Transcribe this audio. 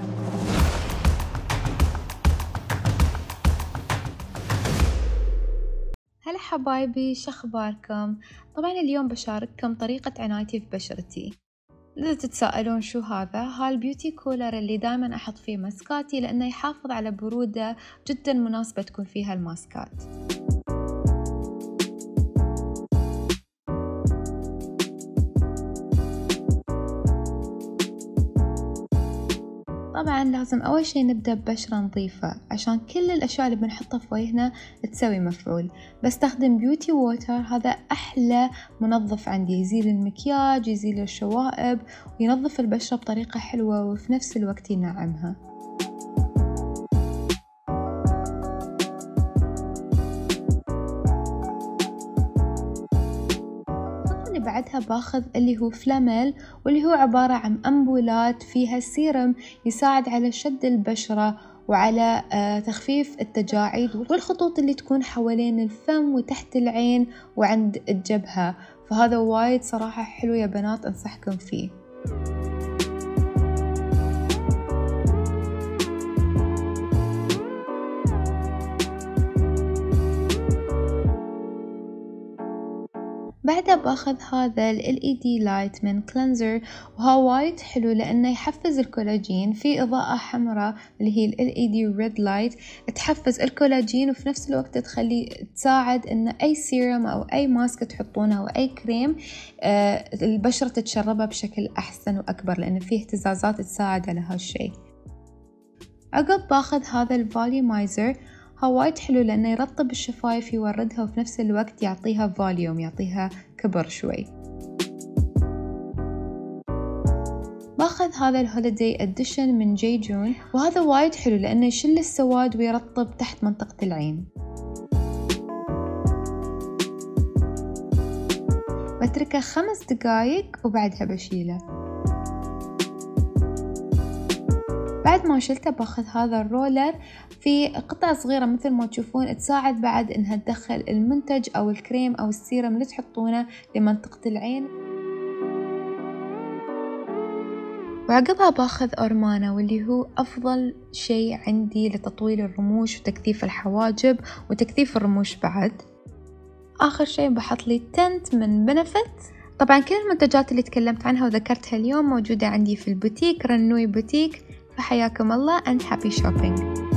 هلا حبايبي، شخباركم؟ طبعا اليوم بشارككم طريقة عنايتي في بشرتي. إذا تتساءلون شو هذا البيوتي كولر اللي دايما أحط فيه ماسكاتي، لأنه يحافظ على برودة جدا مناسبة تكون فيها الماسكات. طبعا لازم أول شي نبدأ ببشرة نظيفة، عشان كل الأشياء اللي بنحطها في وجهنا تسوي مفعول. بستخدم بيوتي ووتر، هذا أحلى منظف عندي، يزيل المكياج، يزيل الشوائب، وينظف البشرة بطريقة حلوة وفي نفس الوقت ينعمها. بعدها باخذ اللي هو فلاميل، واللي هو عبارة عن أمبولات فيها سيرم يساعد على شد البشرة وعلى تخفيف التجاعيد والخطوط اللي تكون حوالين الفم وتحت العين وعند الجبهة. فهذا وايد صراحة حلو يا بنات، أنصحكم فيه. بعدها باخذ هذا ال LED لايت من كلينزر، وهو وايد حلو لأنه يحفز الكولاجين. في إضاءة حمراء اللي هي ال LED ريد لايت تحفز الكولاجين، وفي نفس الوقت تساعد إن أي سيرم أو أي ماسك تحطونه أو أي كريم البشرة تتشربها بشكل أحسن وأكبر، لأن فيه اهتزازات تساعد على هالشي. عقب باخذ هذا الفوليومايزر، هو وايد حلو لأنه يرطب الشفايف، يوردها وفي نفس الوقت يعطيها فوليوم، يعطيها كبر شوي. باخذ هذا الهوليداي اديشن من جي جون، وهذا وايد حلو لأنه يشل السواد ويرطب تحت منطقة العين. بتركه 5 دقايق وبعدها بشيله. بعد ما شلته باخذ هذا الرولر في قطع صغيرة مثل ما تشوفون، تساعد بعد انها تدخل المنتج او الكريم او السيرم اللي تحطونه لمنطقة العين. وعقبها باخذ أورمانا، واللي هو افضل شيء عندي لتطويل الرموش وتكثيف الحواجب وتكثيف الرموش. بعد اخر شيء بحط لي تنت من بنفت. طبعا كل المنتجات اللي تكلمت عنها وذكرتها اليوم موجودة عندي في البوتيك رنوي بوتيك. فحياكم الله and happy shopping.